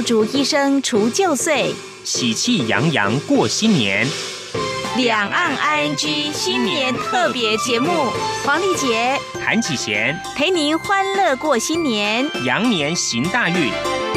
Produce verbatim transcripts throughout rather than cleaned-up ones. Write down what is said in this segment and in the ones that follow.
主医生除旧岁， 喜气洋洋过新年。 两岸 I N G 新年特别节目，黄丽杰、 韩启贤陪您欢乐过新年， 羊年行大运。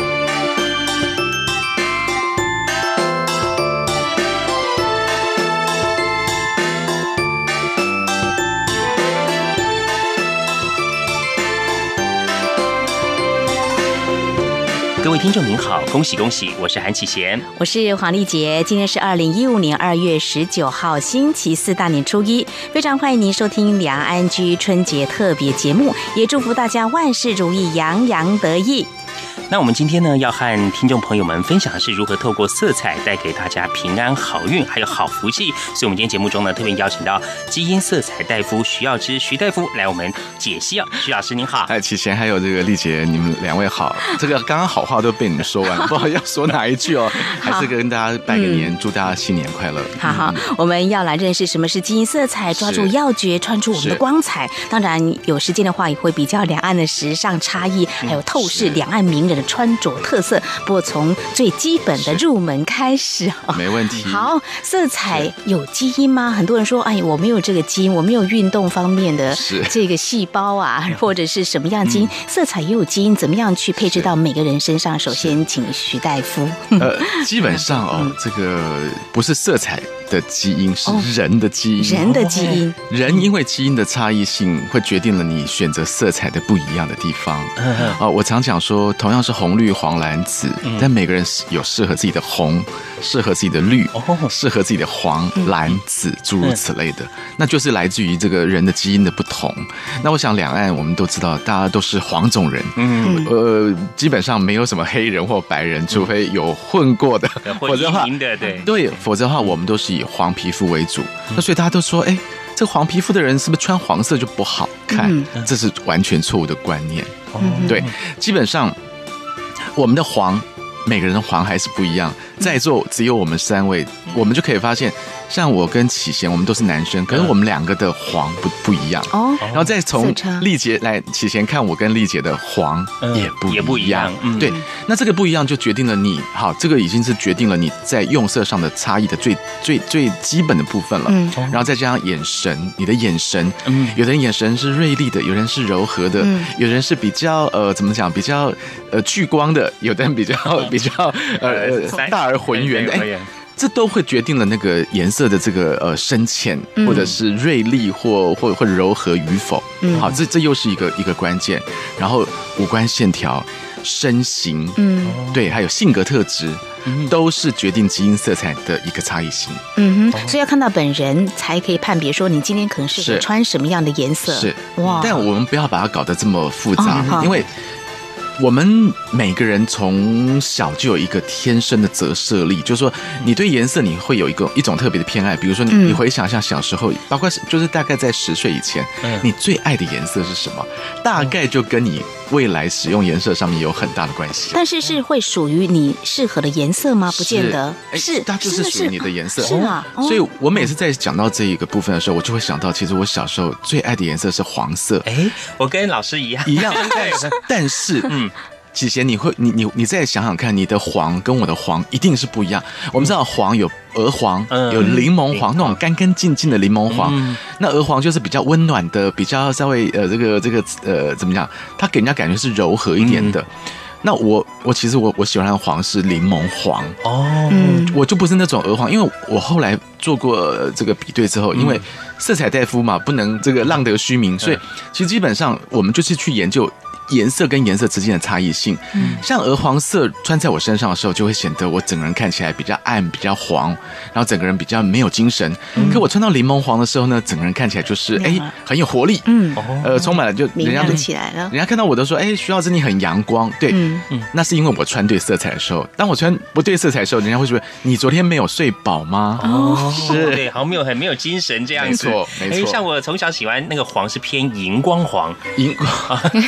各位听众您好，恭喜恭喜，我是韩启贤， 我是黄丽杰。今天是二零一五年二月十九号星期四，大年初一，非常欢迎您收听两岸 I N G 春节特别节目，也祝福大家万事如意，洋洋得意。 那我们今天呢，要和听众朋友们分享的是如何透过色彩带给大家平安、好运，还有好福气。所以，我们今天节目中呢，特别邀请到基因色彩大夫徐耀之徐大夫来我们解析哦。徐老师您好， 哎，启贤还有这个丽姐，你们两位好。这个刚刚好话都被你们说完了，不知道要说哪一句哦。还是跟大家拜个年，嗯、祝大家新年快乐。 好好，嗯、我们要来认识什么是基因色彩，抓住要诀，穿出我们的光彩。当然，有时间的话，也会比较两岸的时尚差异，还有透视两岸名人的穿着特色，不过从最基本的入门开始， 没问题。 好，色彩有基因吗？很多人说，哎，我没有这个基因，我没有运动方面的这个细胞啊，或者是什么样基因？嗯、色彩也有基因，怎么样去配置到每个人身上？首先，请徐大夫。 呃，基本上哦，嗯、这个不是色彩的基因，是人的基因。 哦、人的基因， 人因为基因的差异性，会决定了你选择色彩的不一样的地方。啊、呃，我常讲说，同样是红绿黄蓝紫，但每个人有适合自己的红，适合自己的绿，适合自己的黄蓝紫，诸如此类的，那就是来自于这个人的基因的不同。那我想两岸我们都知道，大家都是黄种人，嗯，呃，基本上没有什么黑人或白人，除非有混过的， 或者话对对，否则的话我们都是以黄皮肤为主。那所以大家都说，哎，这黄皮肤的人是不是穿黄色就不好看？这是完全错误的观念。对，基本上我们的黄，每个人的黄还是不一样。在座只有我们三位，我们就可以发现，像我跟启贤，我们都是男生，可是我们两个的黄不不一样哦。然后再从丽姐来，启贤看我跟丽姐的黄也不也不一样。嗯、对，那这个不一样就决定了你好，这个已经是决定了你在用色上的差异的最最最基本的部分了。嗯，然后再加上眼神，你的眼神，嗯，有的人眼神是锐利的，有人是柔和的，嗯、有人是比较呃怎么讲，比较呃聚光的，有的人比较比较呃大。而浑圆的，哎，这都会决定了那个颜色的这个呃深浅，或者是锐利或或或柔和与否。嗯，好，这这又是一个一个关键。然后五官线条、身形，嗯，对，还有性格特质，嗯、都是决定基因色彩的一个差异性。 嗯哼，所以要看到本人才可以判别说你今天可能适合穿什么样的颜色。 是哇，但我们不要把它搞得这么复杂，哦、因为。我们每个人从小就有一个天生的折射力，就是说，你对颜色你会有一个一种特别的偏爱。比如说你，你回想一下小时候，包括就是大概在十岁以前，你最爱的颜色是什么？大概就跟你未来使用颜色上面有很大的关系。 但是是会属于你适合的颜色吗？不见得是， 它就是属于你的颜色。 是啊， 所以我每次在讲到这一个部分的时候，我就会想到，其实我小时候最爱的颜色是黄色。 哎，我跟老师一样， 一样。但是，嗯。启贤，你会你你你再想想看，你的黄跟我的黄一定是不一样。我们知道黄有鹅黄，有柠檬黄，那种干干净净的柠檬黄。嗯、那鹅黄就是比较温暖的，比较稍微呃这个这个呃怎么讲？它给人家感觉是柔和一点的。嗯、那我我其实我我喜欢的黄是柠檬黄哦，嗯，我就不是那种鹅黄，因为我后来做过这个比对之后，因为色彩大夫嘛，不能这个浪得虚名，所以其实基本上我们就是去研究。颜色跟颜色之间的差异性，嗯，像鹅黄色穿在我身上的时候，就会显得我整个人看起来比较暗、比较黄，然后整个人比较没有精神。嗯、可我穿到柠檬黄的时候呢，整个人看起来就是哎、欸、很有活力，嗯，呃，充满了就人家都起来了， 人家看到我都说，哎、欸，徐老师你很阳光，对，嗯嗯，那是因为我穿对色彩的时候。当我穿不对色彩的时候，人家会说你昨天没有睡饱吗？ 哦，是，对，好像没有很没有精神这样子， 没错没错。 像我从小喜欢那个黄是偏荧光黄， 荧光， 那种。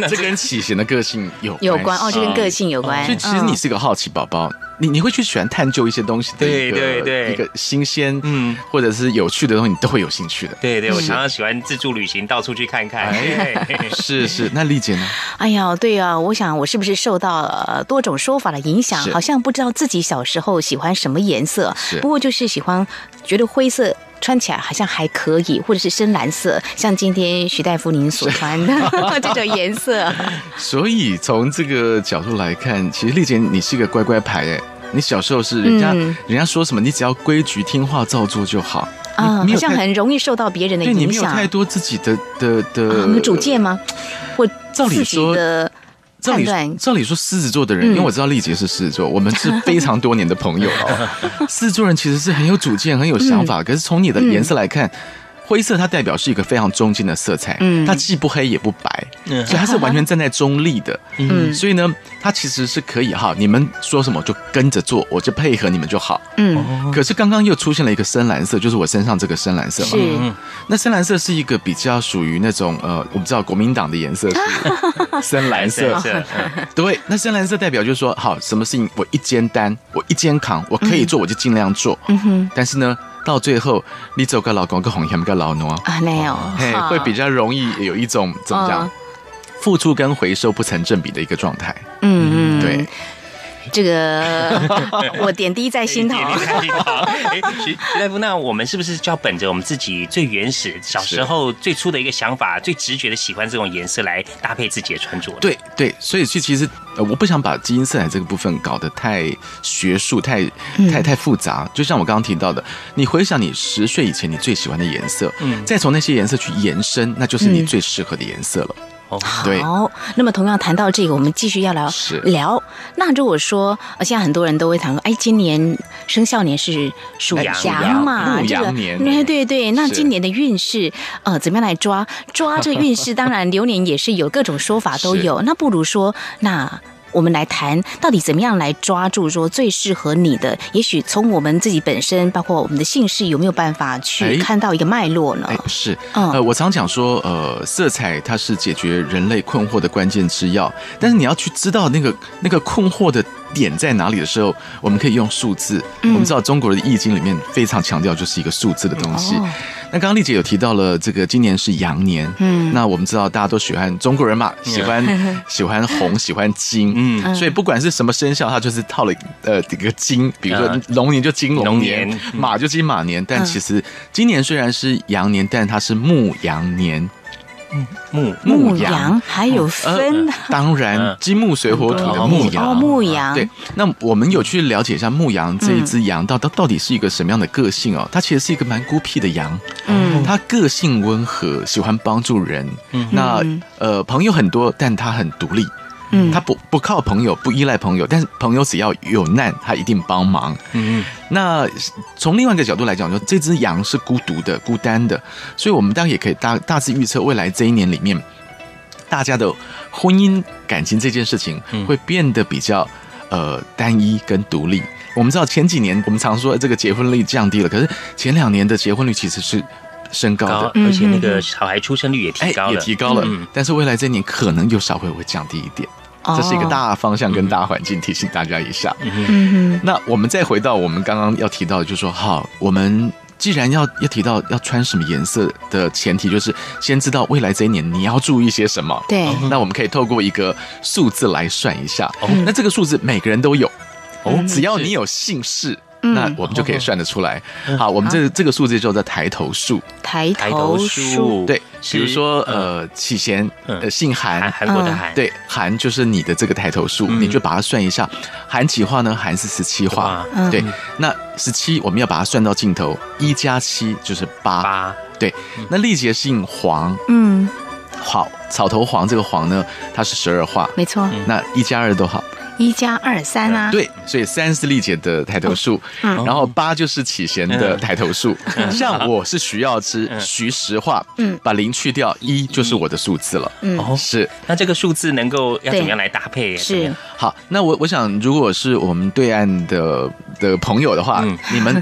这跟启贤的个性有有关哦，这跟个性有关。 所以其实你是个好奇宝宝，你你会去喜欢探究一些东西的一个对对对一个新鲜，嗯，或者是有趣的东西，你都会有兴趣的。 对对，我常常喜欢自助旅行，到处去看看。 是是，那丽姐呢？ 哎呀，对啊，我想我是不是受到了多种说法的影响，好像不知道自己小时候喜欢什么颜色，不过就是喜欢觉得灰色穿起来好像还可以，或者是深蓝色，像今天徐大夫您所穿的这种颜色。 所以从这个角度来看，其实丽姐你是一个乖乖牌哎，你小时候是人家、嗯、人家说什么，你只要规矩听话照做就好啊，好像很容易受到别人的影响。 对，你没有太多自己的的的， 啊、没有主见吗？或照理说的。照理照理说，狮子座的人，嗯、因为我知道丽姐是狮子座，我们是非常多年的朋友哦。狮子座人其实是很有主见、很有想法，嗯、可是从你的颜色来看，嗯、灰色它代表是一个非常中间的色彩，嗯、它既不黑也不白，嗯、所以它是完全站在中立的。嗯，所以呢，它其实是可以哈，你们说什么就跟着做，我就配合你们就好。嗯，可是刚刚又出现了一个深蓝色，就是我身上这个深蓝色嘛。 是， 那深蓝色是一个比较属于那种呃，我们知道国民党的颜色是深蓝色。对，那深蓝色代表就是说，好，什么事情我一肩担，我一肩扛，我可以做，我就尽量做。嗯哼，但是呢，到最后你走个老公跟红颜个老奴啊，没有， 嘿，会比较容易有一种怎么讲？付出跟回收不成正比的一个状态。嗯嗯，对。 这个我点滴在心头。 哎，徐徐大夫，那我们是不是就要本着我们自己最原始、小时候最初的一个想法，最直觉的喜欢这种颜色来搭配自己的穿着？ 对对，所以其实呃，我不想把基因色彩这个部分搞得太学术、太太太复杂。就像我刚刚提到的，你回想你十岁以前你最喜欢的颜色，嗯，再从那些颜色去延伸，那就是你最适合的颜色了。 好，那么同样谈到这个，我们继续要聊聊。那如果说，现在很多人都会谈说，哎，今年生肖年是属羊嘛， 这个年， 对对对。那今年的运势，呃，怎么样来抓抓这个运势？当然，流年也是有各种说法都有。那不如说，那我们来谈到底怎么样来抓住说最适合你的。也许从我们自己本身，包括我们的姓氏，有没有办法去看到一个脉络呢？ 哎，是，呃，我常讲说，呃，色彩它是解决人类困惑的关键之药，但是你要去知道那个那个困惑的点在哪里的时候，我们可以用数字。嗯、我们知道中国的易经里面非常强调就是一个数字的东西。哦、那刚刚丽姐有提到了这个今年是羊年，嗯，那我们知道大家都喜欢中国人嘛，喜欢、嗯、喜欢红，喜欢金，嗯，所以不管是什么生肖，它就是套了呃这个金，比如说龙年就金龙年，年嗯、马就金马年，但其实今年虽然是羊年，但它是牧羊年。 牧牧羊还有分、呃， 当然金木水火土的牧羊， 哦，牧羊。 对，那我们有去了解一下牧羊这一只羊到到到底是一个什么样的个性哦？它其实是一个蛮孤僻的羊，嗯，它个性温和，喜欢帮助人，嗯，那呃朋友很多，但它很独立。嗯，他不不靠朋友，不依赖朋友，但是朋友只要有难，他一定帮忙。嗯，那从另外一个角度来讲，说这只羊是孤独的、孤单的，所以我们当然也可以大大致预测未来这一年里面，大家的婚姻感情这件事情会变得比较呃单一跟独立。我们知道前几年我们常说这个结婚率降低了，可是前两年的结婚率其实是升高的， 而且那个小孩出生率也提高了， 也提高了。嗯、但是未来这一年可能又稍微会降低一点。这是一个大方向跟大环境，提醒大家一下。嗯、那我们再回到我们刚刚要提到的，就是说，好，我们既然要要提到要穿什么颜色的前提，就是先知道未来这一年你要注意些什么。 对， 那我们可以透过一个数字来算一下。嗯、那这个数字每个人都有，哦，只要你有姓氏。那我们就可以算得出来。好，我们这这个数字叫做抬头数。 抬头数， 对，比如说呃，启贤呃姓韩， 韩国的韩， 对，韩就是你的这个抬头数，你就把它算一下。韩几画呢？韩是十七画，对，那十七我们要把它算到尽头，一加七就是八，八，对。那丽姐姓黄，嗯，好，草头黄这个黄呢，它是十二画， 没错。 那一加二多少？ 一加二三啊， 对，所以三是丽姐的抬头数，嗯、然后八就是启贤的抬头数。嗯、像我是徐耀之，嗯、徐实话，嗯，把零去掉，一就是我的数字了。嗯，是。 那这个数字能够要怎么样来搭配？ 是。 好，那我我想，如果是我们对岸的的朋友的话，嗯、你们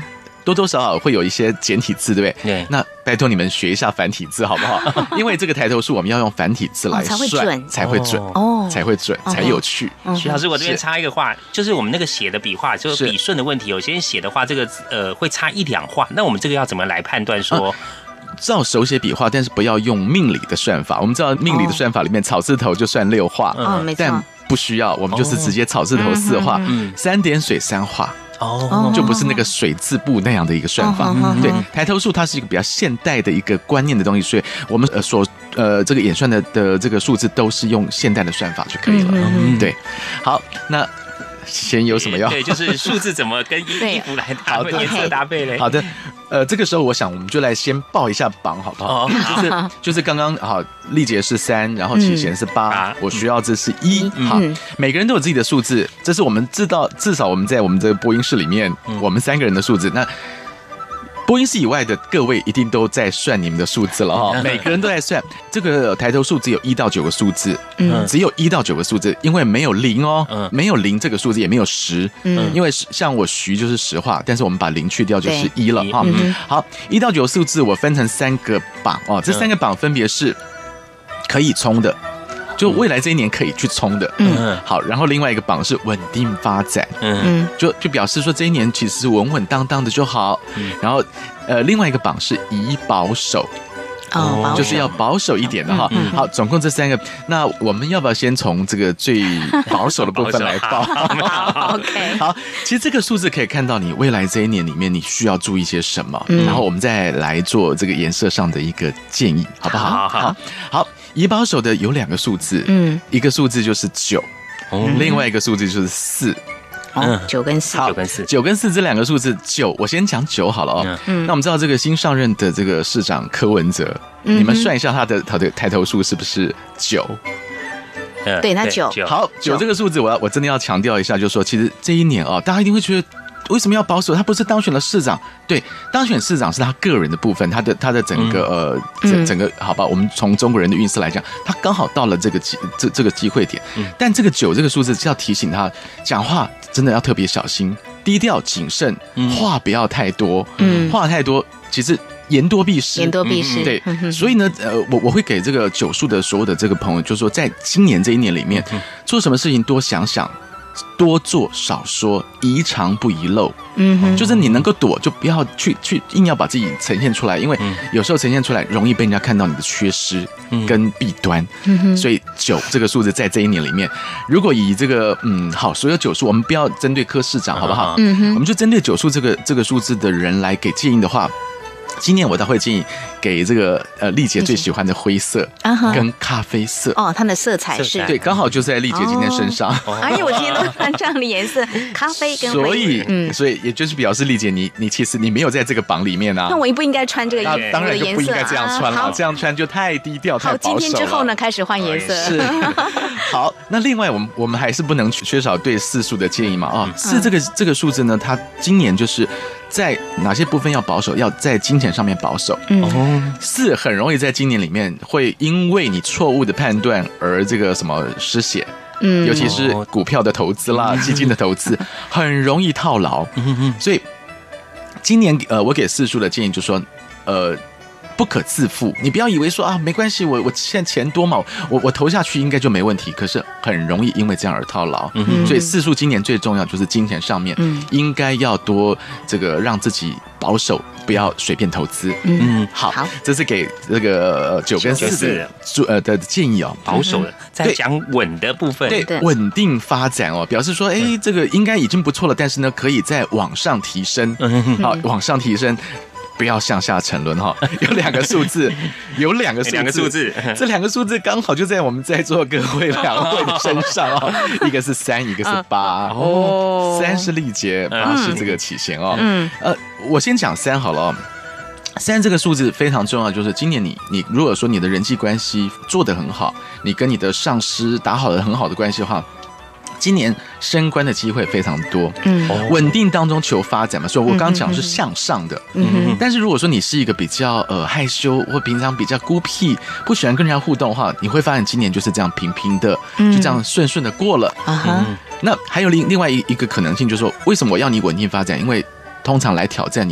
多多少少会有一些简体字，对不对？ 对。 那拜托你们学一下繁体字好不好？因为这个抬头数我们要用繁体字来算， 哦、才会准， 才会准，哦，才会准，才有趣。 徐老师，我这边插一个话，就是我们那个写的笔画，就是笔顺的问题，有些人写的话，这个呃会差一两画，那我们这个要怎么来判断说？ 啊，照手写笔画，但是不要用命理的算法。我们知道命理的算法里面，草字头就算六画， 嗯，没错， 但不需要，我们就是直接草字头四画，嗯，三点水三画。哦，就不是那个水字部那样的一个算法。对，抬头数它是一个比较现代的一个观念的东西，所以我们呃所呃这个演算的的这个数字都是用现代的算法就可以了。嗯，对。好，那先有什么要？ 对，就是数字怎么跟衣服来搭配，颜色搭配嘞。 好的，呃，这个时候我想我们就来先报一下榜，好不好？就是就是刚刚好，丽姐是三，然后启贤是八，我需要这是一。好，每个人都有自己的数字，这是我们知道，至少我们在我们这个播音室里面，我们三个人的数字。那播音室以外的各位一定都在算你们的数字了哈，每个人都在算。这个抬头数只有一到九个数字，嗯，只有一到九个数字，因为没有零哦，嗯，没有零这个数字，也没有十，嗯，因为像我徐就是实话，但是我们把零去掉就是一了哈。好，一到九数字我分成三个榜哦，这三个榜分别是可以冲的。就未来这一年可以去冲的，嗯，好，然后另外一个榜是稳定发展，嗯，就就表示说这一年其实稳稳当当的就好，嗯，然后呃，另外一个榜是宜保守，哦，就是要保守一点的哈。好，总共这三个，那我们要不要先从这个最保守的部分来报？ 好 ，OK， 好，其实这个数字可以看到你未来这一年里面你需要注意些什么，然后我们再来做这个颜色上的一个建议，好不好？好，好。宜保守的有两个数字，嗯，一个数字就是九，嗯，另外一个数字就是四， 嗯，九跟四， 九跟四， 九跟四这两个数字，九我先讲九好了哦，嗯，那我们知道这个新上任的这个市长柯文哲，嗯，你们算一下他的他的抬头数是不是九？ 对，他九， 好，九这个数字我要我真的要强调一下，就是说其实这一年啊，大家一定会觉得。为什么要保守？他不是当选了市长，对，当选市长是他个人的部分，他的他的整个呃整整个好吧，我们从中国人的运势来讲，他刚好到了这个机这这个机会点，但这个九这个数字是要提醒他，讲话真的要特别小心，低调谨慎，话不要太多，话太多其实。言多必失， 言多必失。 对，所以呢，呃，我我会给这个九数的所有的这个朋友，就是说，在今年这一年里面，做什么事情多想想。多做少说，宜长不宜漏。嗯哼，就是你能够躲，就不要去去硬要把自己呈现出来，因为有时候呈现出来容易被人家看到你的缺失跟弊端。嗯哼，所以九这个数字在这一年里面，如果以这个嗯好，所有九数，我们不要针对柯市长，好不好？嗯哼，我们就针对九数这个这个数字的人来给建议的话。今年我倒会建议给这个呃丽姐最喜欢的灰色跟咖啡色哦，它的色彩是对，刚好就在丽姐今天身上。 哎呀，我今天都穿这样的颜色，咖啡跟灰色。 所以，嗯，所以也就是表示丽姐你你其实你没有在这个榜里面啊。 那我也不应该穿这个颜色， 当然就不应该这样穿了，这样穿就太低调太保守了。 好，今天之后呢，开始换颜色。 是。好，那另外我们我们还是不能缺少对四数的建议嘛啊，四这个这个数字呢，它今年就是在哪些部分要保守，要在金钱上面保守。嗯，四很容易在今年里面会因为你错误的判断而这个什么失血。嗯，尤其是股票的投资啦、基金的投资，很容易套牢。嗯，所以今年呃，我给四数的建议就是说，呃。不可自负，你不要以为说啊没关系，我我现在钱多嘛，我我投下去应该就没问题。可是很容易因为这样而套牢，嗯、所以四数今年最重要就是金钱上面，嗯、应该要多这个让自己保守，不要随便投资。嗯，好，好这是给这个九跟四的呃的建议哦， 保守的。再讲稳的部分， 对，稳定发展哦，表示说，哎，这个应该已经不错了，但是呢，可以再往上提升，好，往上提升。不要向下沉沦哈，有两个数字，有两个数字， 两个数字， 这两个数字刚好就在我们在座各位两位的身上哦，一个是三，一个是八哦，三是丽姐，八是这个启贤哦，嗯，呃，我先讲三好了哦。三这个数字非常重要，就是今年你你如果说你的人际关系做得很好，你跟你的上司打好了很好的关系的话。今年升官的机会非常多，嗯，稳定当中求发展嘛，所以我刚刚讲是向上的，嗯，但是如果说你是一个比较呃害羞或平常比较孤僻，不喜欢跟人家互动的话，你会发现今年就是这样平平的，就这样顺顺的过了，啊哈。那还有另另外一一个可能性，就是说，为什么我要你稳定发展？因为通常来挑战你的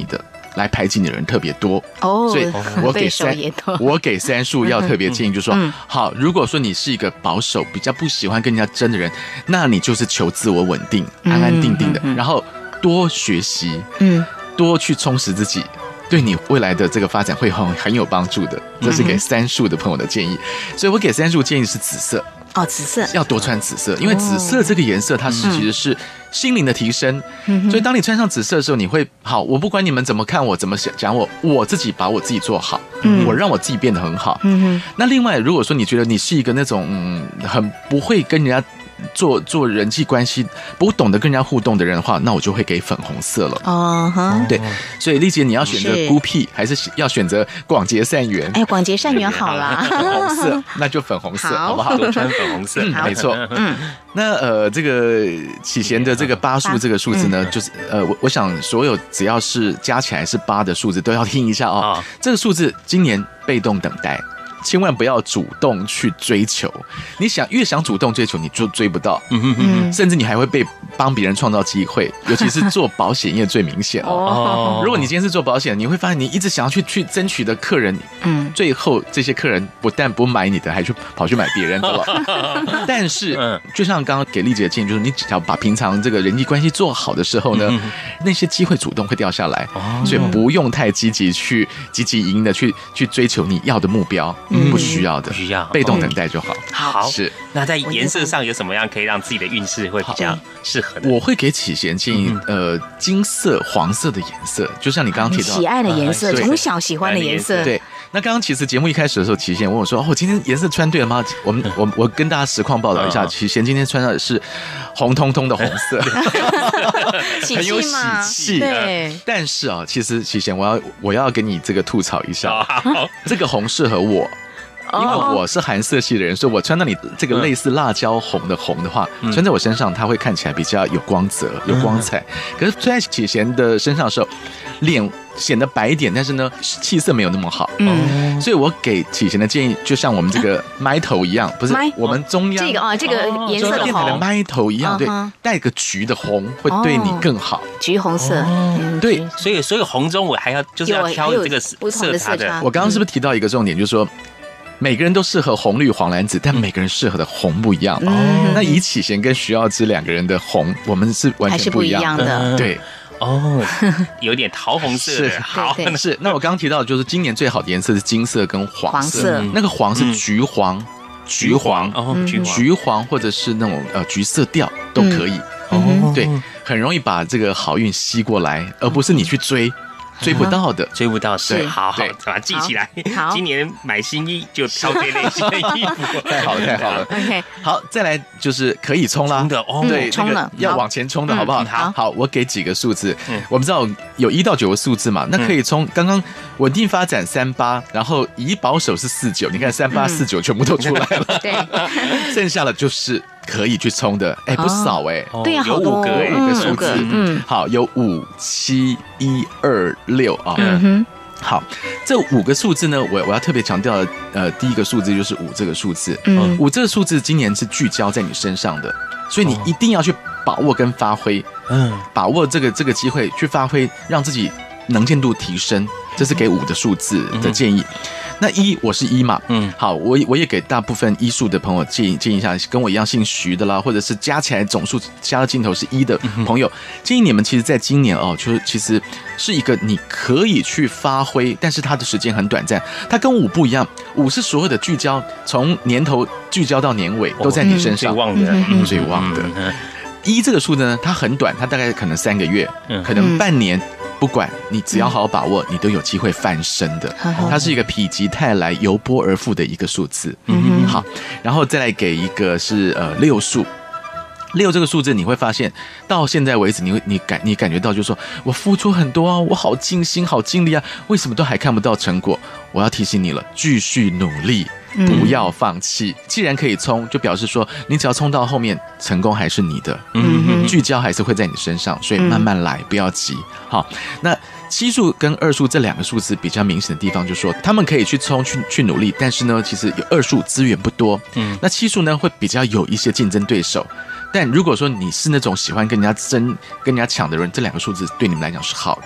来排挤你的人特别多哦， 所以我给三我给三数要特别建议，就是说，嗯、好，如果说你是一个保守、比较不喜欢跟人家争的人，那你就是求自我稳定、安安定定的，嗯、然后多学习，嗯，多去充实自己。对你未来的这个发展会很很有帮助的，这是给三数的朋友的建议。所以我给三数建议是紫色哦，紫色要多穿紫色，因为紫色这个颜色它是其实是心灵的提升。所以当你穿上紫色的时候，你会好，我不管你们怎么看我，怎么讲我，我自己把我自己做好，我让我自己变得很好。那另外，如果说你觉得你是一个那种嗯很不会跟人家做做人际关系不懂得跟人家互动的人的话，那我就会给粉红色了。哦，对，所以丽姐你要选择孤僻，还是要选择广结善缘？ 哎，广结善缘好啦， 粉红色那就粉红色，好不好？ 多穿粉红色， 嗯、没错。嗯，那呃，这个启贤的这个八数这个数字呢，嗯、就是呃，我我想所有只要是加起来是八的数字都要听一下哦。哦这个数字今年被动等待。千万不要主动去追求，你想越想主动追求，你就追不到，嗯嗯，甚至你还会被帮别人创造机会，尤其是做保险业最明显哦。如果你今天是做保险，你会发现你一直想要去去争取的客人，嗯，最后这些客人不但不买你的，还去跑去买别人的了。但是，就像刚刚给丽姐的建议，就是你只要把平常这个人际关系做好的时候呢，那些机会主动会掉下来，所以不用太积极去积极赢的去去追求你要的目标。嗯，不需要的， 不需要， 被动等待就好。 好， 是。 那在颜色上有什么样可以让自己的运势会比较适合的？ 我会给启贤建议，呃，金色、黄色的颜色，就像你刚刚提到喜爱的颜色，从小喜欢的颜色。 对。那刚刚其实节目一开始的时候，启贤问我说：“哦，我今天颜色穿对了吗？”我们我我跟大家实况报道一下，启贤今天穿的是红彤彤的红色，很有喜气。对。但是啊，其实启贤，我要我要跟你这个吐槽一下，这个红适合我。因为我是寒色系的人，所以我穿到你这个类似辣椒红的红的话，嗯、穿在我身上，它会看起来比较有光泽、有光彩。嗯、可是穿在启贤的身上的时候，脸显得白一点，但是呢，气色没有那么好。嗯，所以我给启贤的建议，就像我们这个麦头一样，不是我们中央这个啊，这个颜色的红，的麦头一样，对，带个橘的红会对你更好。 橘红色， 对， 所以所以红中我还要就是要挑这个色差的。 我刚刚是不是提到一个重点，就是说？每个人都适合红绿黄蓝紫，但每个人适合的红不一样。哦，那以启贤跟徐耀之两个人的红，我们是完全不一样的。 的对， 哦，有点桃红色的。 是，好，是。那我刚刚提到的就是今年最好的颜色是金色跟黄色。黄色那个黄是橘黄，橘黄，哦，橘黄，橘黄或者是那种呃橘色调都可以。哦，对，很容易把这个好运吸过来，而不是你去追。追不到的， 追不到是好好把它记起来。好，今年买新衣就挑这类型的衣服， 太好了，太好了。OK， 好，再来就是可以冲啦， 冲的哦， 对， 冲了要往前冲的好不好？好，好，我给几个数字，我们知道有一到九个数字嘛，那可以冲。刚刚稳定发展三八，然后以保守是四九，你看三八四九全部都出来了，对，剩下的就是。可以去冲的，哎，不少哎， 对呀， 有五个五个数字，嗯，好，有五七一二六啊，嗯哼，好，这五个数字呢，我我要特别强调的，呃，第一个数字就是五这个数字，嗯，五这个数字今年是聚焦在你身上的，所以你一定要去把握跟发挥，嗯，把握这个这个机会去发挥，让自己能见度提升，这是给五的数字的建议。那一我是一嘛，嗯，好，我我也给大部分一数的朋友建议建议一下，跟我一样姓徐的啦，或者是加起来总数加到尽头是一的朋友，建议你们其实在今年哦，就是其实是一个你可以去发挥，但是它的时间很短暂，它跟五不一样，五是所有的聚焦，从年头聚焦到年尾都在你身上， 最旺的， 最旺的。一这个数呢，它很短，它大概可能三个月，可能半年。不管你只要好好把握，你都有机会翻身的。它是一个否极泰来、由波而富的一个数字。嗯，好，然后再来给一个是呃六数。六这个数字你会发现，到现在为止，你会你感你感觉到就是说我付出很多啊，我好尽心、好尽力啊，为什么都还看不到成果？我要提醒你了，继续努力。不要放弃，既然可以冲，就表示说你只要冲到后面，成功还是你的，嗯，聚焦还是会在你身上，所以慢慢来，不要急。好，那七数跟二数这两个数字比较明显的地方，就是说他们可以去冲去去努力，但是呢，其实有二数资源不多，嗯，那七数呢会比较有一些竞争对手。但如果说你是那种喜欢跟人家争、跟人家抢的人，这两个数字对你们来讲是好的。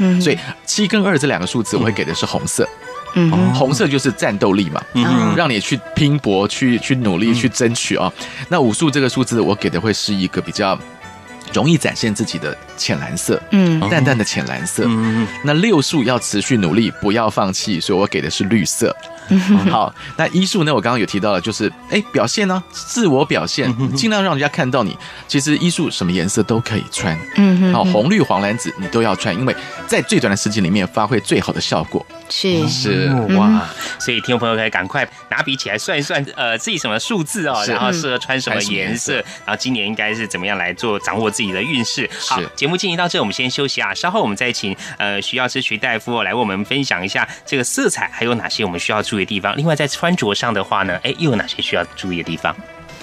嗯，所以七跟二这两个数字我会给的是红色。嗯，红色就是战斗力嘛，嗯，让你去拼搏、去去努力、去争取啊。那五数这个数字，我给的会是一个比较容易展现自己的浅蓝色，嗯，淡淡的浅蓝色。嗯，那六数要持续努力，不要放弃，所以我给的是绿色。好，那一数呢？我刚刚有提到了，就是哎，表现呢，自我表现，尽量让人家看到你。其实一数什么颜色都可以穿，嗯，好，红绿黄蓝紫你都要穿，因为在最短的时间里面发挥最好的效果。 是是哇，所以听众朋友可以赶快拿笔起来算一算，呃，自己什么数字哦，然后适合穿什么颜色，然后今年应该是怎么样来做掌握自己的运势。好，节目进行到这，我们先休息啊，稍后我们再请呃徐药师徐大夫来为我们分享一下这个色彩还有哪些我们需要注意的地方。另外在穿着上的话呢，哎，又有哪些需要注意的地方？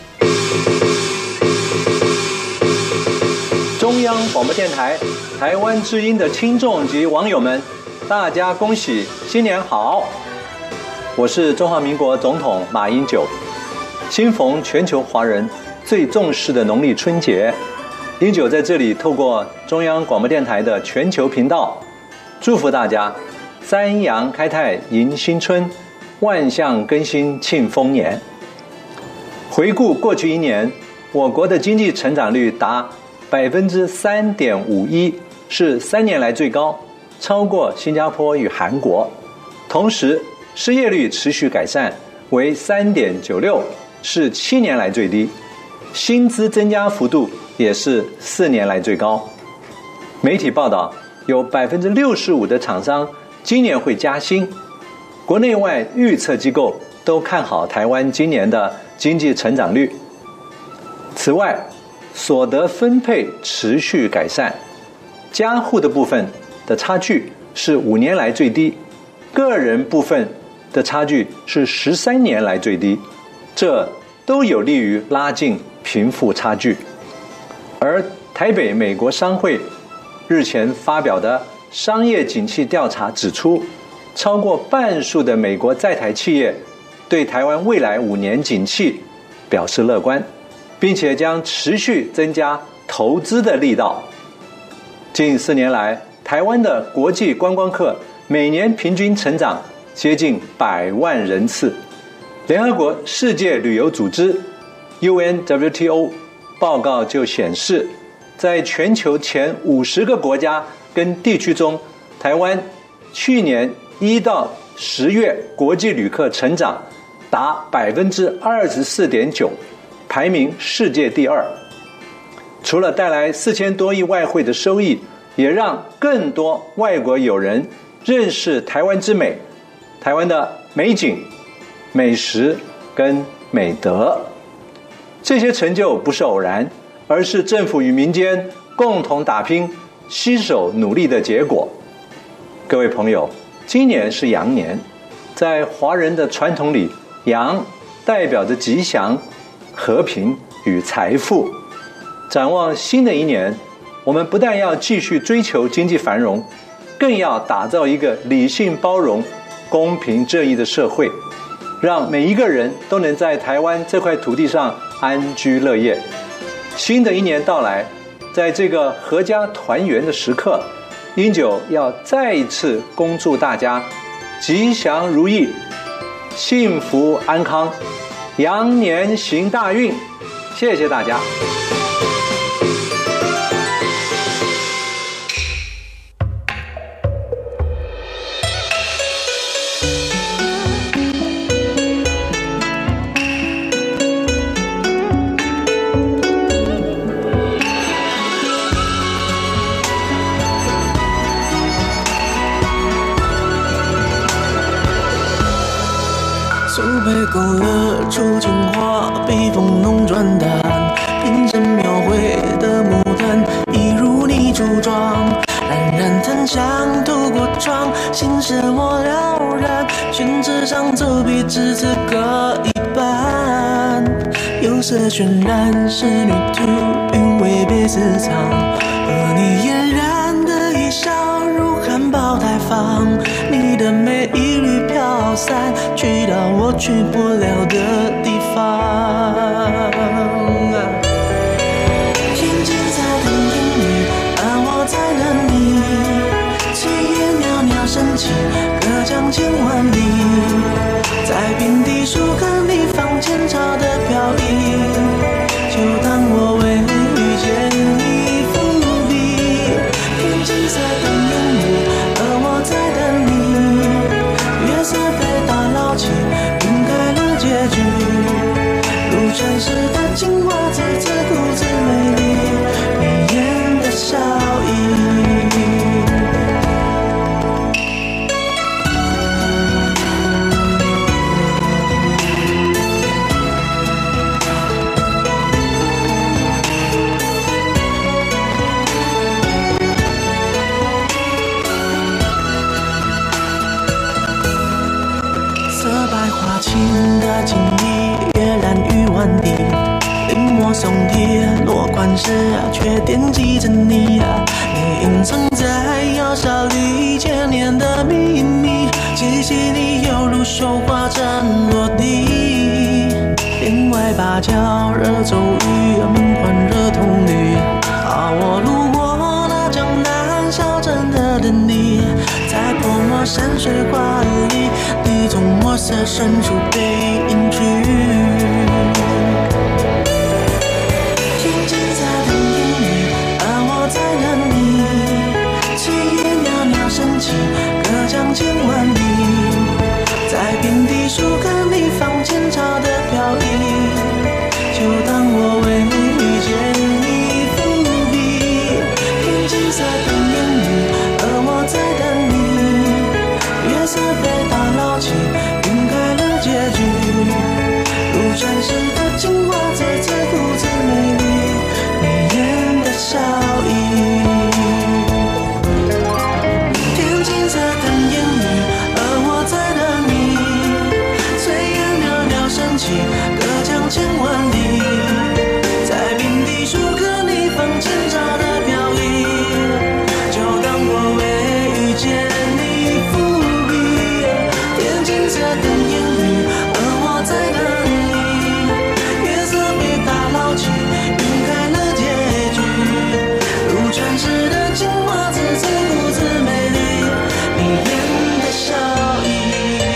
中央广播电台台湾之音的听众及网友们，大家恭喜新年好！我是中华民国总统马英九。新逢全球华人最重视的农历春节，英九在这里透过中央广播电台的全球频道，祝福大家三阳开泰迎新春，万象更新庆丰年。回顾过去一年，我国的经济成长率达百分之三点五一，是三年来最高，超过新加坡与韩国。同时，失业率持续改善，为三点九六，是七年来最低。薪资增加幅度也是四年来最高。媒体报道，有百分之六十五的厂商今年会加薪。国内外预测机构都看好台湾今年的经济成长率。此外，所得分配持续改善，家户的部分的差距是五年来最低，个人部分的差距是十三年来最低，这都有利于拉近贫富差距。而台北美国商会日前发表的商业景气调查指出，超过半数的美国在台企业对台湾未来五年景气表示乐观，并且将持续增加投资的力道。近四年来，台湾的国际观光客每年平均成长接近百万人次。联合国世界旅游组织 U N W T O 报告就显示，在全球前五十个国家跟地区中，台湾去年一到十月国际旅客成长达百分之二十四点九，排名世界第二。除了带来四千多亿外汇的收益，也让更多外国友人认识台湾之美，台湾的美景、美食跟美德。这些成就不是偶然，而是政府与民间共同打拼、携手努力的结果。各位朋友，今年是羊年，在华人的传统里，羊代表着吉祥、和平与财富。展望新的一年，我们不但要继续追求经济繁荣，更要打造一个理性包容、公平正义的社会，让每一个人都能在台湾这块土地上安居乐业。新的一年到来，在这个阖家团圆的时刻，英九要再一次恭祝大家吉祥如意、幸福安康、羊年行大运。谢谢大家。 勾勒出情话，笔锋浓转淡，平生描绘的牡丹，一如你梳妆，冉冉檀香透过窗，心事我了然，宣纸上走笔至此各一半，釉色渲染仕女图，韵味别私藏，和你嫣然的一笑如含苞待放，你的美一缕飘散，去到我去不了的地方。天际在等你，而我在等你。 松铁，落款时啊，却惦记着你啊。你隐藏在窑烧里千年的秘密，气息里犹如绣花针落地。帘外芭蕉惹骤雨，门环惹铜绿。啊，我路过那江南小镇的等你，在泼墨山水画里，你从墨色深处背影去。听金色的言语，而我在等你。炊烟袅袅升起，隔江千万里。在平地树根里放前朝的飘逸，就当我为遇见你伏笔。听金色的言语，而我在等你。月色被打捞起，晕开了结局。如传世的精华，在这故事美丽，你眼的笑意。听金色的言语，而我在等你。炊烟袅袅升起，隔江千万里。在平地树根里放前朝的飘逸，就当我为遇见你伏笔。听金色的言语，而我在等你。月色被打捞起，晕开了结局。如传世的精华，字字故字美丽，你眼的笑意。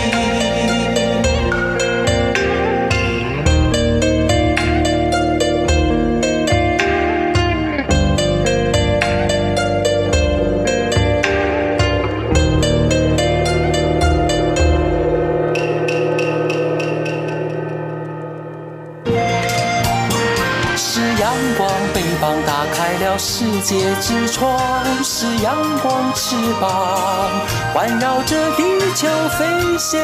是阳光，北方打开了世界之窗；是阳光，翅膀环绕着地球飞翔。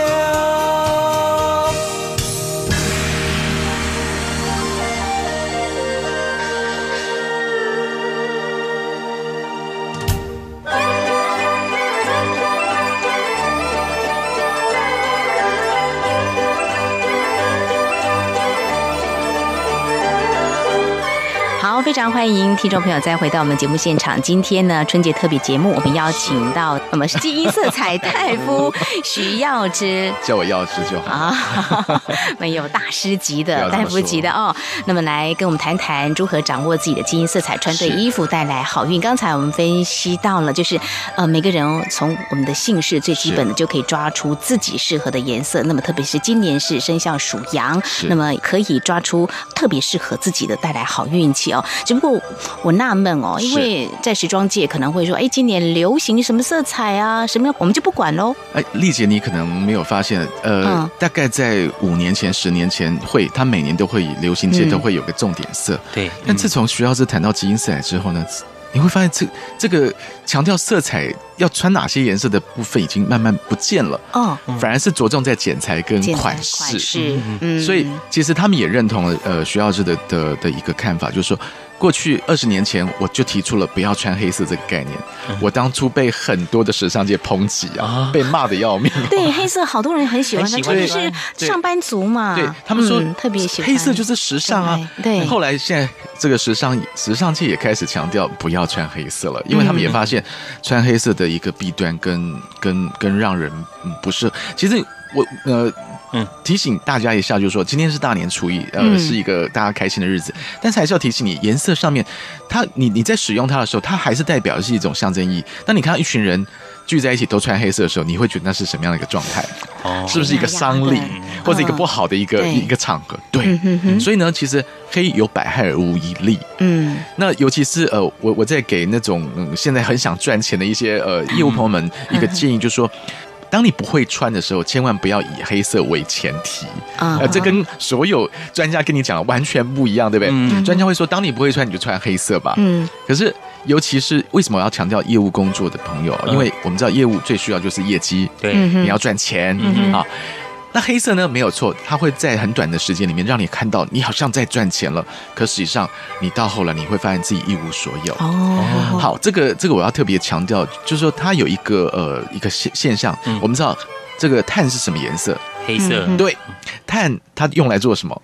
好，非常欢迎听众朋友再回到我们节目现场。今天呢，春节特别节目，我们邀请到我们基因色彩大夫徐耀之， 叫我耀之就好啊，没有大师级的、大夫级的哦。那么来跟我们谈谈如何掌握自己的基因色彩，穿对衣服带来好运。刚才我们分析到了，就是呃，每个人从我们的姓氏最基本的就可以抓出自己适合的颜色。那么特别是今年是生肖属羊，那么可以抓出特别适合自己的，带来好运气哦。只不过我纳闷哦，因为在时装界可能会说，哎，今年流行什么色彩啊，什么我们就不管喽。 哎，丽姐，你可能没有发现，呃，嗯、大概在五年前、十年前会，它每年都会流行界都会有个重点色。嗯、对。但自从徐老师谈到基因色彩之后呢，你会发现这这个强调色彩要穿哪些颜色的部分已经慢慢不见了哦，反而是着重在剪裁跟款式。款式嗯、所以其实他们也认同了呃徐老师的的的一个看法，就是说。过去二十年前，我就提出了不要穿黑色这个概念。嗯、我当初被很多的时尚界抨击啊，啊被骂得要命。 对，黑色好多人很喜欢，它就是上班族嘛。 对他们说、 嗯、特别喜欢黑色就是时尚啊。对，后来现在这个时尚时尚界也开始强调不要穿黑色了，因为他们也发现穿黑色的一个弊端跟跟跟让人不适合。其实我呃。嗯，提醒大家一下，就是说今天是大年初一，呃，嗯、是一个大家开心的日子，但是还是要提醒你，颜色上面，它你你在使用它的时候，它还是代表的是一种象征意义。当你看到一群人聚在一起都穿黑色的时候，你会觉得那是什么样的一个状态？哦，是不是一个丧礼，或者一个不好的一个、嗯、一个场合？对，嗯、哼哼所以呢，其实黑有百害而无一利。嗯，那尤其是呃，我我在给那种、嗯、现在很想赚钱的一些呃业务朋友们一个建议，就是说。当你不会穿的时候，千万不要以黑色为前提。Uh-huh. 呃，这跟所有专家跟你讲的完全不一样，对不对？嗯、专家会说，当你不会穿，你就穿黑色吧。嗯。可是，尤其是为什么我要强调业务工作的朋友？因为我们知道业务最需要就是业绩，对，你要赚钱、嗯、啊。那黑色呢没有错，它会在很短的时间里面让你看到你好像在赚钱了，可实际上你到后来你会发现自己一无所有。哦，好，这个这个我要特别强调，就是说它有一个呃一个现现象，嗯、我们知道这个碳是什么颜色？ 黑色。 对，碳它用来做什么？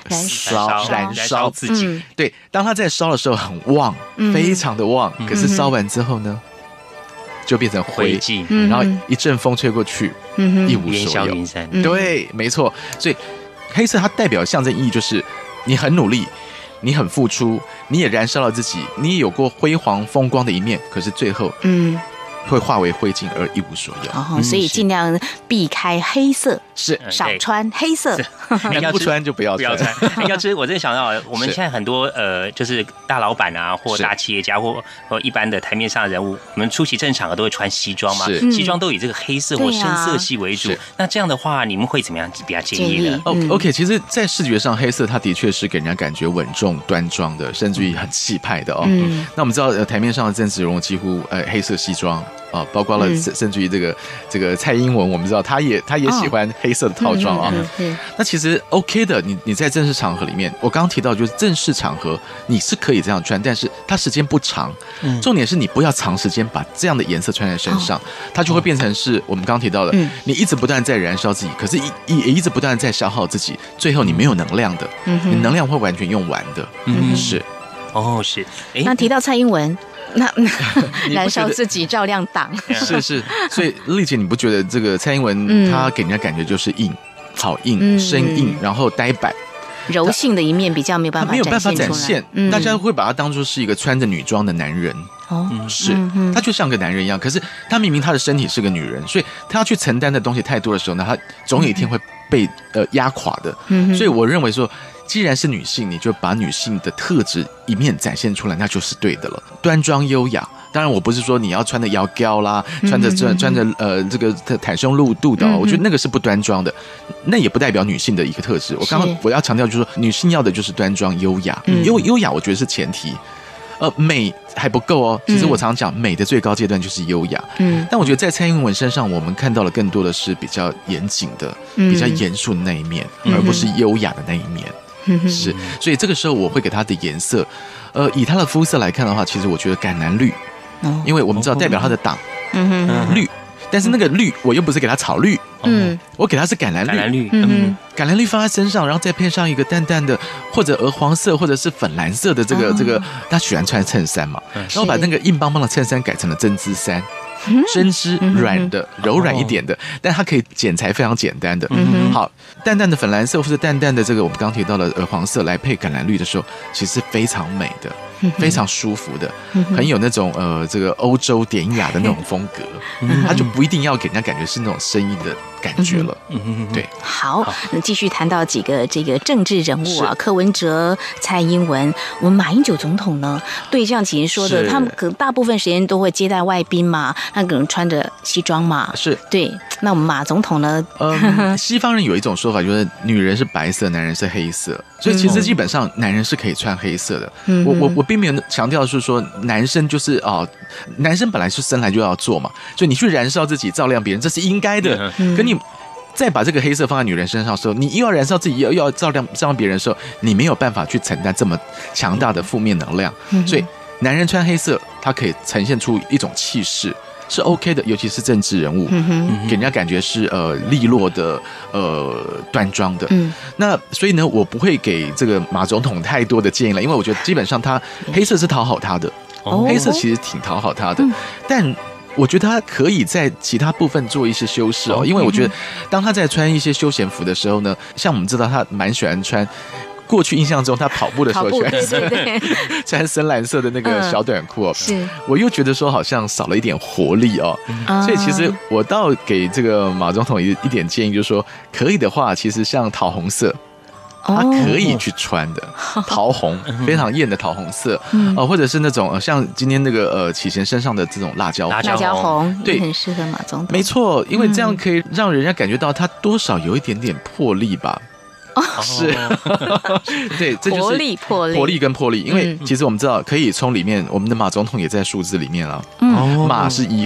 燃烧燃烧自己。 嗯对，当他在烧的时候很旺， 嗯非常的旺，可是烧完之后呢，就变成灰烬， 嗯然后一阵风吹过去， 嗯哼一无烟消所有。 云散。 嗯对，没错。所以黑色它代表象征意义就是你很努力，你很付出，你也燃烧了自己，你也有过辉煌风光的一面，可是最后嗯， 会化为灰烬而一无所有。 哦，所以尽量避开黑色， 是， 少穿黑色。 能不穿就不要不要穿。 穿。要知，我真想到，我们是现在很多呃，就是大老板啊，或是大企业家，或或一般的台面上的人物，我们出席正场合都会穿西装嘛， 是西装都以这个黑色或对啊深色系为主是。 那这样的话，你们会怎么样比较建议呢？ 哦、 嗯 o k 其实，在视觉上，黑色它的确是给人家感觉稳重、端庄的，甚至于很气派的哦。 嗯那我们知道，呃，台面上的政治人物几乎呃黑色西装啊、包括了嗯甚甚至于这个这个蔡英文，我们知道他也他也喜欢黑色的套装啊。 嗯嗯嗯那其实 OK 的，你你在正式场合里面，我刚刚提到就是正式场合你是可以这样穿，但是它时间不长。 嗯重点是你不要长时间把这样的颜色穿在身上，它就会变成是我们刚刚提到的， 嗯你一直不断在燃烧自己，可是一一也一直不断在消耗自己，最后你没有能量的， 嗯哼你能量会完全用完的。 嗯是。 哦，是。哎， 那提到蔡英文，那那你不燃烧觉得自己照亮党。 是是，所以丽姐，你不觉得这个蔡英文嗯她给人家感觉就是硬、好硬、 嗯生硬，然后呆板， 柔性的一面比较没有办法她没有办法展出来现， 嗯大家会把他当作是一个穿着女装的男人。 哦， 是嗯哼， 他就像个男人一样，可是他明明他的身体是个女人，所以他要去承担的东西太多的时候呢，他总有一天会被呃压垮的。 嗯哼所以我认为说，既然是女性，你就把女性的特质一面展现出来，那就是对的了。端庄优雅，当然我不是说你要穿的腰高啦，穿着穿穿着呃这个袒胸露肚的哦， 嗯我觉得那个是不端庄的，那也不代表女性的一个特质。我刚刚我要强调就是说，女性要的就是端庄优雅， 嗯优优雅我觉得是前提。呃，美还不够哦。其实我常讲，美的最高阶段就是优雅。 嗯但我觉得在蔡英文身上，我们看到了更多的是比较严谨的、 嗯比较严肃的那一面， 嗯而不是优雅的那一面。 嗯哼是，所以这个时候我会给他的颜色，呃，以他的肤色来看的话，其实我觉得橄榄绿， 哦因为我们知道代表他的党嗯哼绿，但是那个绿我又不是给他草绿， 嗯我给他是橄榄绿。 橄榄绿， 嗯嗯， 橄榄绿放在身上，然后再配上一个淡淡的或者鹅黄色或者是粉蓝色的这个、 哦这个，他喜欢穿衬衫嘛，然后把那个硬邦邦的衬衫改成了针织衫，针织软的、柔软一点的，但它可以剪裁非常简单的。 嗯哼好，淡淡的粉蓝色或者淡淡的这个我们刚刚提到的鹅黄色来配橄榄绿的时候，其实非常美的。非常舒服的，很有那种呃这个欧洲典雅的那种风格，它就不一定要给人家感觉是那种生硬的感觉了。 嗯嗯， 对， 好，那继续谈到几个这个政治人物啊， 是柯文哲、蔡英文，我们马英九总统呢，对，像启言说的， 是他们可能大部分时间都会接待外宾嘛，那可能穿着西装嘛， 是。 对。那我们马总统呢？ 嗯，西方人有一种说法，就是女人是白色，男人是黑色，所以其实基本上男人是可以穿黑色的。 嗯我我我并没有强调是说男生就是哦，男生本来是生来就要做嘛，所以你去燃烧自己照亮别人，这是应该的。 嗯可你再把这个黑色放在女人身上的时候，你又要燃烧自己，又又要照亮照亮别人的时候，你没有办法去承担这么强大的负面能量。 嗯所以男人穿黑色，它可以呈现出一种气势。是 OK 的，尤其是政治人物， 嗯给人家感觉是呃利落的、呃端庄的。 嗯， 那所以呢，我不会给这个马总统太多的建议了，因为我觉得基本上他黑色是讨好他的， 哦黑色其实挺讨好他的， 嗯但我觉得他可以在其他部分做一些修饰哦，因为我觉得当他在穿一些休闲服的时候呢，像我们知道他蛮喜欢穿。过去印象中，他跑步的时候穿跑步对对对， 穿深蓝色的那个小短裤哦， 是我又觉得说好像少了一点活力哦， 啊所以其实我倒给这个马总统一一点建议，就是说可以的话，其实像桃红色。它可以去穿的桃红，非常艳的桃红色，呃，或者是那种呃，像今天那个呃启贤身上的这种辣椒红， 辣椒辣椒红对也很适合马总统， 没错，因为这样可以让人家感觉到他多少有一点点魄力吧。是，对，这就是活力魄力活力跟魄力，因为嗯其实我们知道，可以从里面，我们的马总统也在数字里面了。 嗯马是一，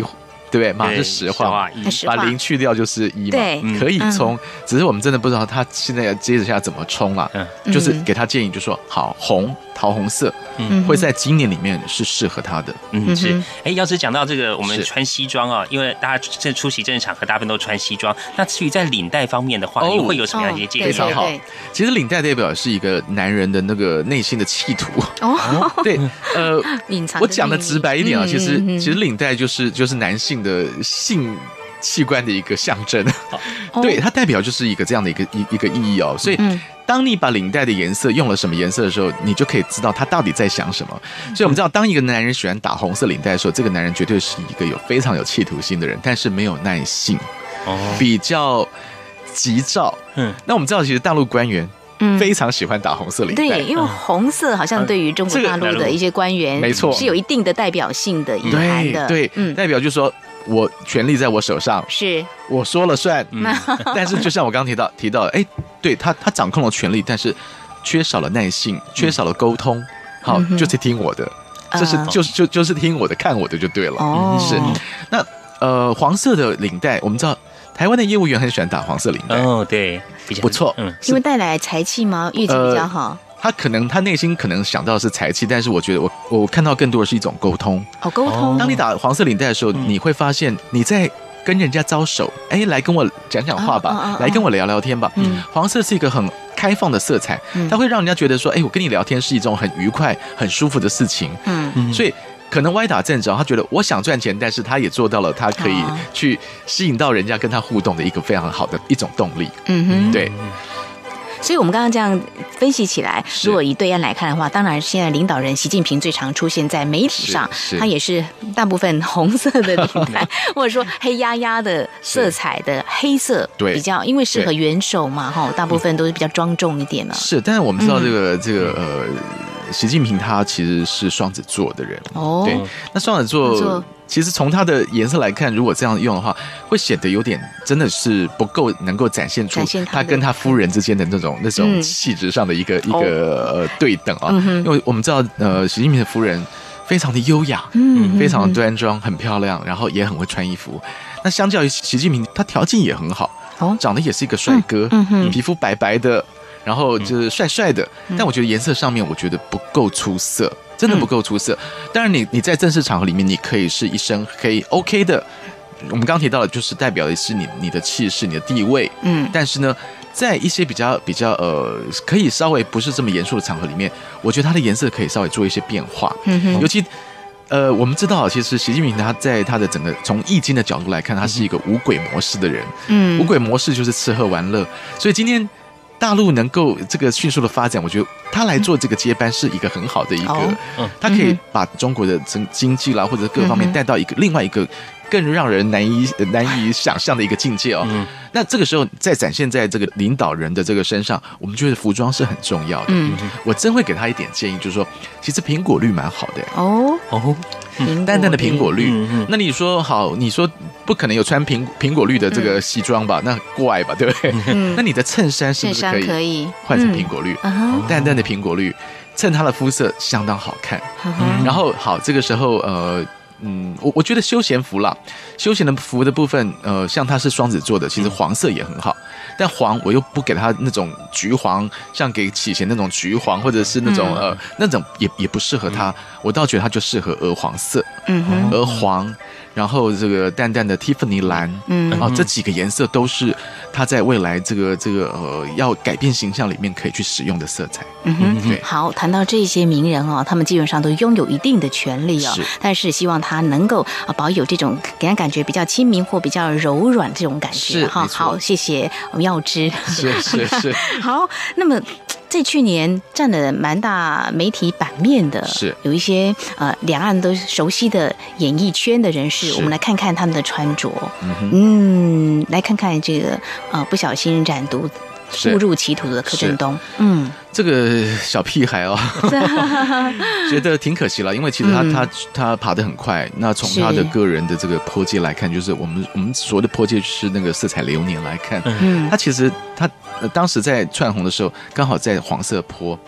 对不对？马是实话，把零去掉就是一嘛。 对， 可以冲，只是我们真的不知道他现在接着下怎么冲了。嗯，就是给他建议，就说好红桃红色，嗯，会在今年里面是适合他的。 嗯，是。哎，要是讲到这个，我们穿西装啊，因为大家这出席正式场合，大部分都穿西装。那至于在领带方面的话，你会有什么样的一些建议？ 非常好。其实领带代表是一个男人的那个内心的企图。哦，对，呃，我讲的直白一点啊，其实其实领带就是就是男性的性器官的一个象征，对，它代表就是一个这样的一个一一个意义哦。所以，当你把领带的颜色用了什么颜色的时候，你就可以知道他到底在想什么。所以我们知道，当一个男人喜欢打红色领带的时候，这个男人绝对是一个有非常有企图心的人，但是没有耐性，比较急躁。嗯，那我们知道，其实大陆官员非常喜欢打红色领带， 对，因为红色好像对于中国大陆的一些官员，没错，是有一定的代表性的意涵的。 对，嗯，代表就是说我权力在我手上， 是我说了算。嗯，但是就像我刚刚提到提到，哎，对他他掌控了权力，但是缺少了耐性，缺少了沟通，好，就是听我的，这是就是就就是听我的，看我的就对了。哦，是。那呃，黄色的领带，我们知道。台湾的业务员很喜欢打黄色领带哦，对， 不错， 嗯，因为带来财气吗？运气比较好。呃、 他可能他内心可能想到的是财气，但是我觉得我我看到更多的是一种沟通。 哦，沟通。 当你打黄色领带的时候，嗯、你会发现你在跟人家招手，哎，来跟我讲讲话吧，啊啊啊啊来跟我聊聊天吧。嗯，黄色是一个很开放的色彩，嗯、它会让人家觉得说，哎，我跟你聊天是一种很愉快、很舒服的事情。嗯，所以。可能歪打正着，他觉得我想赚钱，但是他也做到了，他可以去吸引到人家跟他互动的一个非常好的一种动力。嗯哼，对。 所以我们刚刚这样分析起来，如果以对岸来看的话，当然现在领导人习近平最常出现在媒体上，他也是大部分红色的领带，或者说黑压压的色彩的黑色，对，比较因为适合元首嘛，哈，大部分都是比较庄重一点了。 是，但是我们知道这个、嗯、这个呃。习近平他其实是双子座的人，哦，对，那双子座其实从他的颜色来看，如果这样用的话，会显得有点真的是不够能够展现出他跟他夫人之间的那种那种气质上的一个、嗯、一个、呃、对等啊，嗯、因为我们知道呃，习近平的夫人非常的优雅，嗯，非常端庄，很漂亮，然后也很会穿衣服。那相较于习近平，他条件也很好，哦，长得也是一个帅哥，嗯嗯、皮肤白白的。然后就是帅帅的，嗯、但我觉得颜色上面我觉得不够出色，真的不够出色。嗯、当然你，你你在正式场合里面，你可以是一身黑 ，OK 的。我们刚刚提到的，就是代表的是你你的气势、你的地位。嗯。但是呢，在一些比较比较呃，可以稍微不是这么严肃的场合里面，我觉得它的颜色可以稍微做一些变化。嗯哼。尤其呃，我们知道，其实习近平他在他的整个从易经的角度来看，他是一个五鬼模式的人。嗯。五鬼模式就是吃喝玩乐，所以今天。大陆能够这个迅速的发展，我觉得他来做这个接班是一个很好的一个，哦、他可以把中国的经经济啦或者各方面带到一个、嗯、另外一个更让人难以难以想象的一个境界哦。嗯、那这个时候再展现在这个领导人的这个身上，我们觉得服装是很重要的。嗯、我真会给他一点建议，就是说，其实苹果绿蛮好的哦哦。淡淡的苹果绿，嗯、那你说好，你说不可能有穿苹苹果绿的这个西装吧？嗯、那怪吧，对不对？嗯、那你的衬衫是不是可以换成苹果绿？嗯、淡淡的苹果绿，衬它的肤色相当好看。嗯、然后好，这个时候呃。嗯，我我觉得休闲服啦，休闲的服的部分，呃，像它是双子座的，其实黄色也很好，但黄我又不给它那种橘黄，像给启贤那种橘黄，或者是那种、嗯、呃那种也也不适合它，嗯、我倒觉得它就适合鹅黄色，嗯哼，鹅黄，然后这个淡淡的蒂芙尼蓝，嗯，啊，这几个颜色都是它在未来这个这个呃要改变形象里面可以去使用的色彩。 嗯哼，对。好，谈到这些名人哦，他们基本上都拥有一定的权利哦，是但是希望他。他能够保有这种给人感觉比较亲民或比较柔软这种感觉哈。好，谢谢我们耀之。 是是是。 好，那么在去年占了蛮大媒体版面的，是有一些呃两岸都熟悉的演艺圈的人士，我们来看看他们的穿着。嗯, 嗯，来看看这个呃不小心染毒。误入歧途的柯震东，嗯， 这个小屁孩哦，觉得挺可惜了，因为其实他、嗯、他他爬得很快。那从他的个人的这个坡界来看，就是我们我们所谓的坡界是那个色彩流年来看，嗯，他其实他当时在窜红的时候，刚好在黄色坡。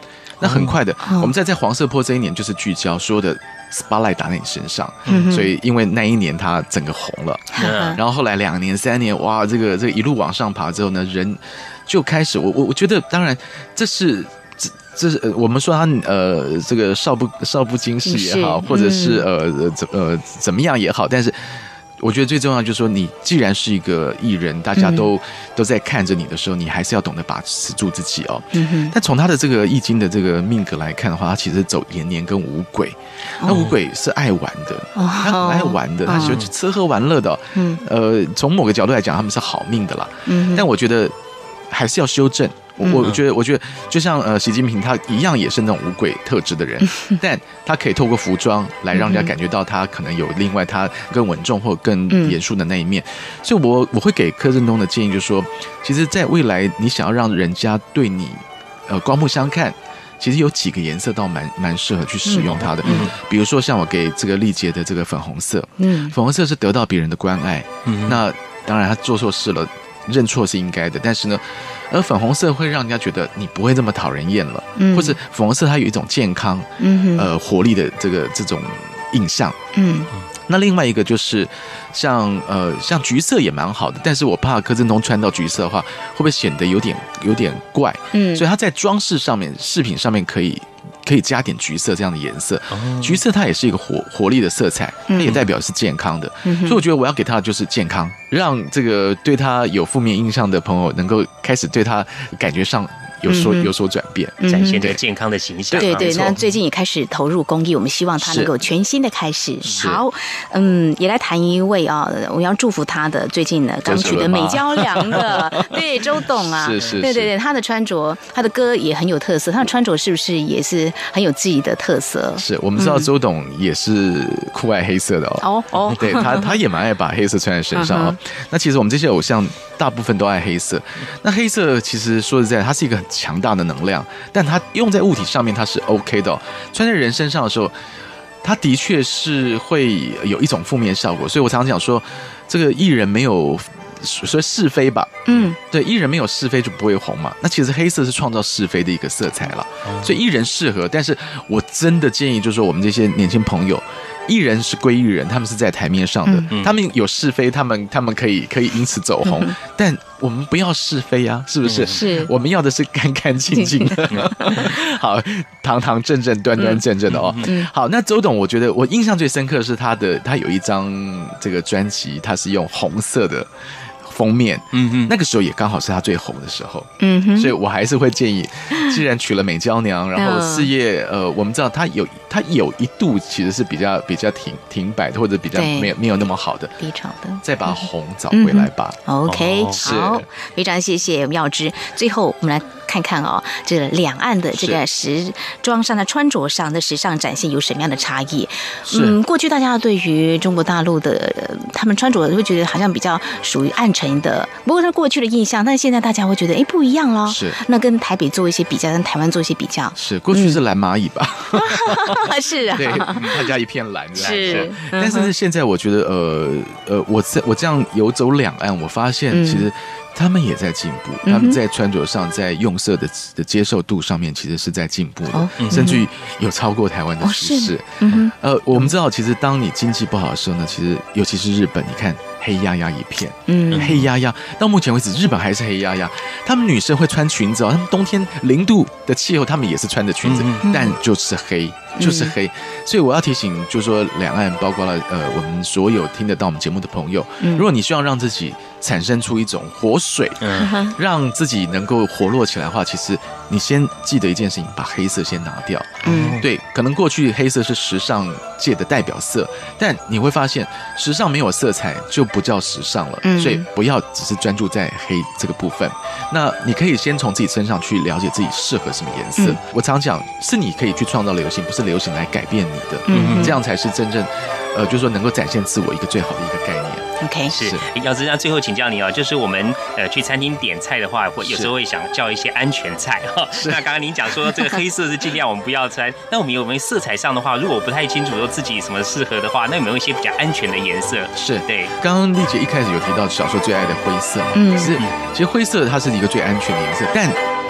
那很快的，我们在在黄色坡这一年就是聚焦所有的 spotlight 打在你身上，所以因为那一年它整个红了，然后后来两年三年，哇，这个这个一路往上爬之后呢，人就开始，我我我觉得，当然这是。这是我们说他呃，这个少不少不经事也好，或者是呃怎呃怎么样也好，但是我觉得最重要就是说，你既然是一个艺人，大家都、嗯、都在看着你的时候，你还是要懂得把持住自己哦。嗯、但从他的这个易经的这个命格来看的话，他其实走延年跟五鬼，哦、那五鬼是爱玩的，哦、他很爱玩的，哦、他喜欢吃喝玩乐的、哦。嗯，呃，从某个角度来讲，他们是好命的啦。嗯，但我觉得还是要修正。我我觉得，我觉得就像呃，习近平他一样也是那种五鬼特质的人，但他可以透过服装来让人家感觉到他可能有另外他更稳重或更严肃的那一面。所以我我会给柯震东的建议就是说，其实在未来你想要让人家对你呃刮目相看，其实有几个颜色倒蛮蛮适合去使用它的。嗯，比如说像我给这个丽杰的这个粉红色，嗯，粉红色是得到别人的关爱，嗯，那当然他做错事了。认错是应该的，但是呢，而粉红色会让人家觉得你不会这么讨人厌了，嗯、或者粉红色它有一种健康、嗯、呃活力的这个这种印象。嗯，那另外一个就是像呃像橘色也蛮好的，但是我怕柯震东穿到橘色的话，会不会显得有点有点怪？嗯，所以他在装饰上面、饰品上面可以。可以加点橘色这样的颜色，哦、橘色它也是一个活活力的色彩，它也代表是健康的，嗯、所以我觉得我要给他的就是健康，让这个对他有负面印象的朋友能够开始对他感觉上有所有所转变， 嗯、展现这个健康的形象。 对对，那最近也开始投入公益，我们希望他能够全新的开始。好，嗯，也来谈一位啊，我要祝福他的，最近呢刚取得美娇娘的，对周董啊， 是是， 对对对，他的穿着，他的歌也很有特色，他的穿着是不是也是很有自己的特色？ 是我们知道周董也是酷爱黑色的哦，哦哦，对他他也蛮爱把黑色穿在身上啊、哦。那其实我们这些偶像大部分都爱黑色，那黑色其实说实在，它是一个很强大的能量，但它用在物体上面它是 OK 的、哦，穿在人身上的时候，它的确是会有一种负面效果。所以我常常讲说，这个艺人没有说是非吧，嗯，对，艺人没有是非就不会红嘛。那其实黑色是创造是非的一个色彩了，所以艺人适合。但是我真的建议就是说，我们这些年轻朋友。艺人是归艺人，他们是在台面上的，嗯、他们有是非，他们他们可以可以因此走红，嗯、但我们不要是非啊，是不是？是，我们要的是干干净净的，好，堂堂正正、端端正正的哦。嗯、好，那周董，我觉得我印象最深刻的是他的，他有一张这个专辑，他是用红色的。封面，嗯哼，那个时候也刚好是他最红的时候，嗯哼，所以我还是会建议，既然娶了美娇娘，然后事业，呃，我们知道他有他有一度其实是比较比较停停摆的，或者比较没有没有那么好的低潮的， 再把红找回来吧。 嗯、OK， 好，非常谢谢妙芝。最后我们来看看哦，这个两岸的这个时装上的穿着上的时尚展现有什么样的差异？嗯，过去大家对于中国大陆的他们穿着会觉得好像比较属于暗沉。的，不过他过去的印象，但是现在大家会觉得，哎，不一样了。是，那跟台北做一些比较，跟台湾做一些比较。 是，过去是蓝蚂蚁吧？ 嗯、是啊， 对，大家一片蓝。 是， 但是现在我觉得，呃呃，我在我这样游走两岸，我发现其实。他们也在进步，他们在穿着上，在用色的的接受度上面，其实是在进步的，哦、甚至于有超过台湾的趋势。哦嗯、呃，我们知道，其实当你经济不好的时候呢，其实尤其是日本，你看黑压压一片，嗯，黑压压。到目前为止，日本还是黑压压。他们女生会穿裙子哦，他们冬天零度的气候，他们也是穿着裙子，嗯、但就是黑。就是黑，所以我要提醒，就是说两岸包括了呃我们所有听得到我们节目的朋友，如果你希望让自己产生出一种活水，嗯、让自己能够活络起来的话，其实你先记得一件事情，把黑色先拿掉。嗯，对，可能过去黑色是时尚界的代表色，但你会发现时尚没有色彩就不叫时尚了，嗯、所以不要只是专注在黑这个部分。那你可以先从自己身上去了解自己适合什么颜色。嗯、我常讲，是你可以去创造流行，不是流行来改变你的，嗯，这样才是真正，呃，就是说能够展现自我一个最好的一个概念。 OK， 是姚子，那最后请教你哦，就是我们呃去餐厅点菜的话，会有时候会想叫一些安全菜哈。那刚刚您讲说这个黑色是尽量我们不要穿，那我们有没有色彩上的话，如果我不太清楚说自己什么适合的话，那有没有一些比较安全的颜色？ 是对。 刚刚丽姐一开始有提到小时候最爱的灰色，嗯，是其实灰色它是一个最安全的颜色，但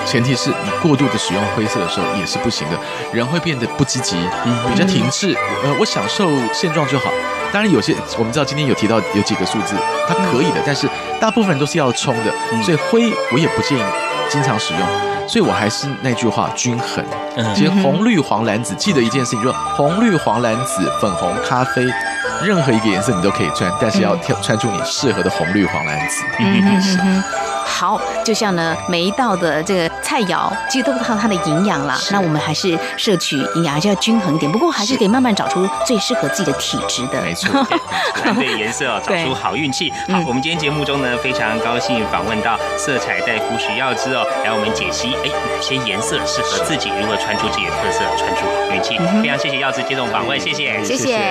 前提是你过度的使用灰色的时候也是不行的，人会变得不积极，比较停滞。呃，我享受现状就好。当然有些我们知道今天有提到有几个数字，它可以的，但是大部分人都是要冲的，所以灰我也不建议经常使用。所以我还是那句话，均衡。其实红绿黄蓝紫，记得一件事情，就是红绿黄蓝紫粉红咖啡，任何一个颜色你都可以穿，但是要挑穿出你适合的红绿黄蓝紫。 嗯好，就像呢，每一道的这个菜肴，其实都靠它的营养啦。那我们还是摄取营养还是要均衡一点，不过还是可以慢慢找出最适合自己的体质的。 没错， 穿对颜色哦，找出好运气。好，我们今天节目中呢，非常高兴访问到色彩大夫徐耀之哦，来我们解析哎哪些颜色适合自己，如何穿出自己的特色，穿出好运气。非常谢谢耀之接受访问，谢谢， 谢谢。